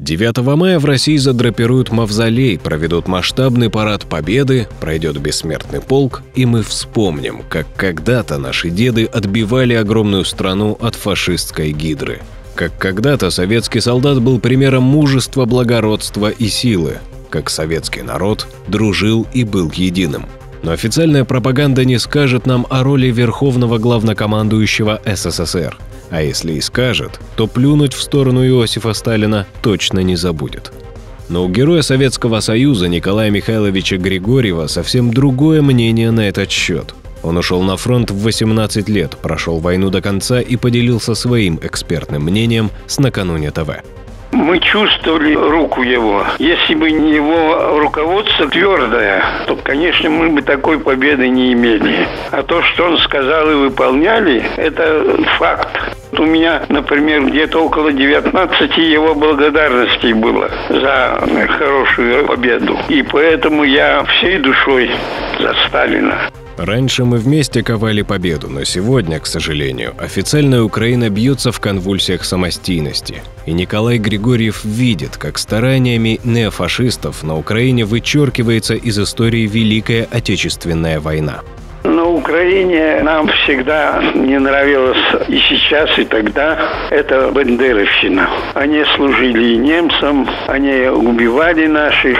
9 мая в России задрапируют мавзолей, проведут масштабный парад Победы, пройдет бессмертный полк, и мы вспомним, как когда-то наши деды отбивали огромную страну от фашистской гидры. Как когда-то советский солдат был примером мужества, благородства и силы. Как советский народ дружил и был единым. Но официальная пропаганда не скажет нам о роли верховного главнокомандующего СССР. А если и скажет, то плюнуть в сторону Иосифа Сталина точно не забудет. Но у героя Советского Союза Николая Михайловича Григорьева совсем другое мнение на этот счет. Он ушел на фронт в 18 лет, прошел войну до конца и поделился своим экспертным мнением с «Накануне ТВ». Мы чувствовали руку его. Если бы не его руководство твердое, то, конечно, мы бы такой победы не имели. А то, что он сказал и выполняли, это факт. У меня, например, где-то около 19 его благодарностей было за хорошую победу. И поэтому я всей душой за Сталина. Раньше мы вместе ковали победу, но сегодня, к сожалению, официальная Украина бьется в конвульсиях самостийности. И Николай Григорьев видит, как стараниями неофашистов на Украине вычеркивается из истории Великая Отечественная война. На Украине нам всегда не нравилось и сейчас, и тогда это бандеровщина. Они служили и немцам, они убивали наших,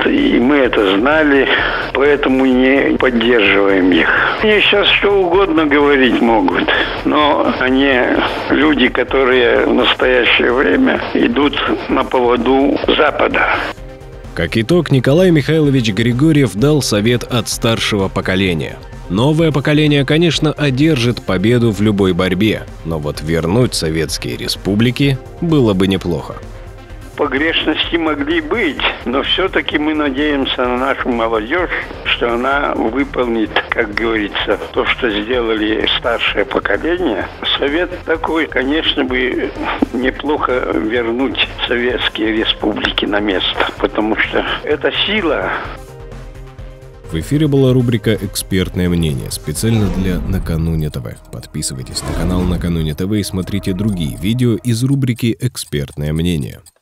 и мы это знали, поэтому не поддерживаем их. Они сейчас что угодно говорить могут, но они люди, которые в настоящее время идут на поводу Запада. Как итог, Николай Михайлович Григорьев дал совет от старшего поколения. Новое поколение, конечно, одержит победу в любой борьбе, но вот вернуть советские республики было бы неплохо. Погрешности могли быть, но все-таки мы надеемся на нашу молодежь, что она выполнит, как говорится, то, что сделали старшее поколение. Совет такой, конечно, бы неплохо вернуть советские республики на место, потому что это сила. В эфире была рубрика «Экспертное мнение» специально для «Накануне ТВ». Подписывайтесь на канал «Накануне ТВ» и смотрите другие видео из рубрики «Экспертное мнение».